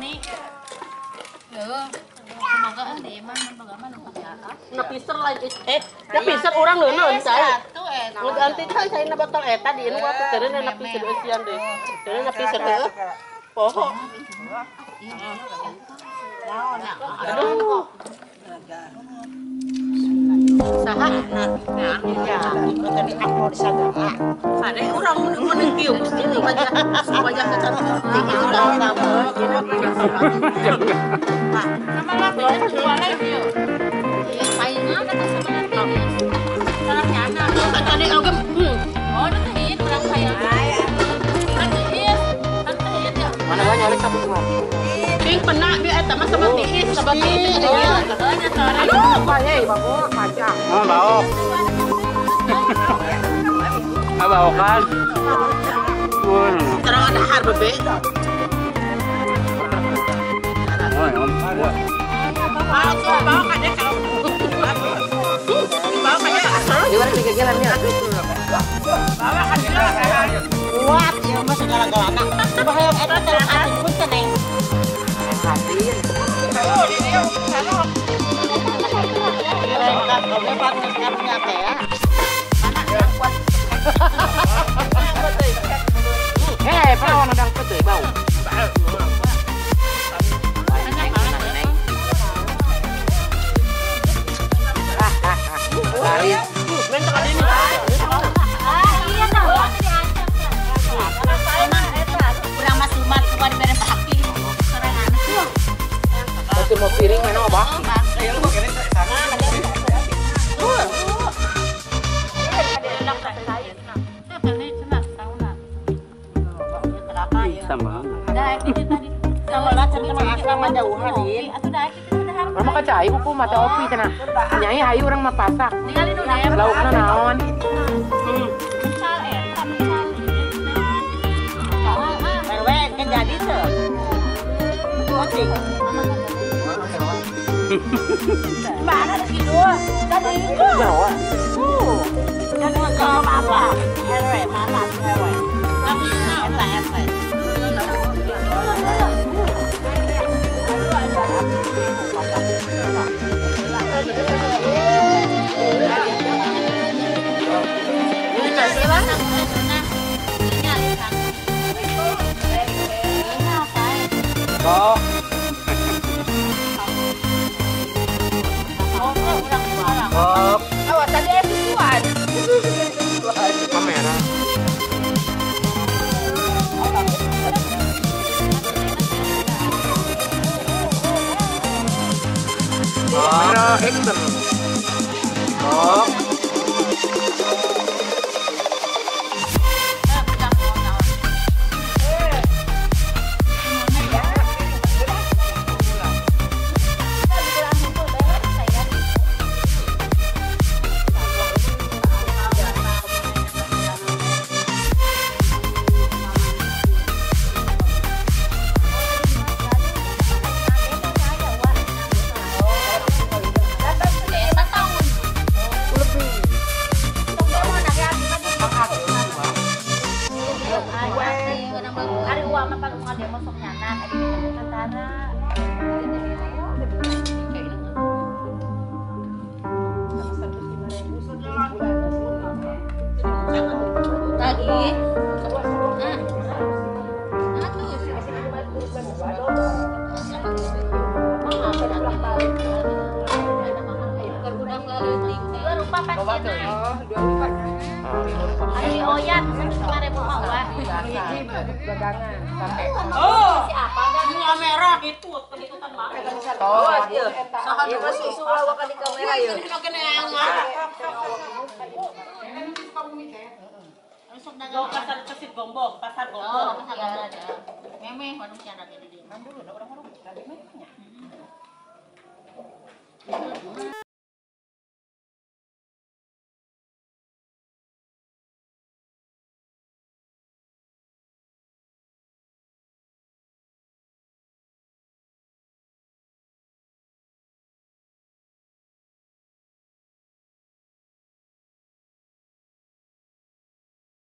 nih. Loh. Semoga di mana bagaimana Napiser lagi. Napiser orang leuneun saya. Nu ganti saya na botol eta di nu waktu teu na napiser eusian deui. Teu napiser heuh. Poho. Aduh. Saha? Ya, tadi upload di Sagama. Ada orang menengkiu mesti nu wajah kita tinggi udah lama. sama latih jualan yuk. Iya, saingan kata sama latih. Salah nyana. Tadi oge Oh, nanti berang saya. Nanti ya. mana banyak oleh sabun semua. Ting pena dia eta mah sama tiis, sama tiis dia. Aduh, bae bago macam. Oh, bau. Bau kan. Terang ada har bebe. Oh, ya. Bau kan dia kalau. Bau kan dia. Di mana kegiatan dia? Bau kan dia. Kuat ya mah segala-galana. Bahaya eta terang ating pun ceneng. Hadir. Oh, di dia sana. Mereka lebat ngarepnya teh ya. Mana kuat. Perawan udang putih bau. Lari. Minta ka dini. Iya tahu. Kurang mas lumat kuat beres api. Sorangan. Betul mau piring mana abah? Ayo lu kene sana. Sama. Dah itu tadi. Sama lah cerita asrama jauh hadin. Atuh dah itu sudah harus. Mama kacai buku mata opi cenah. Nyai hayu urang mah pasak. Ningali nu deh. Laukna naon? Mencal mencal. Perwe kan jadi teu. Oke. Mana gitu? Tadi itu. Jawa. Kan kalau apa? Herwe mana herwe. Tapi eta. Oh. Oh. Awas tadi episode. Kamera. Kamera action. Oh. Ari uang mah paling ngade mosok nyana adi antara. Lagi. Ada di Oyan, 5.000 hawa. Oh. Siapa? Bunga merah itu penitutan mah. Oh, iya. Iya masih susu lawakan di kamera ya. Mau pasar kesit gombong, pasar gombong. Memeh warung tiada gede dia. Dulu orang-orang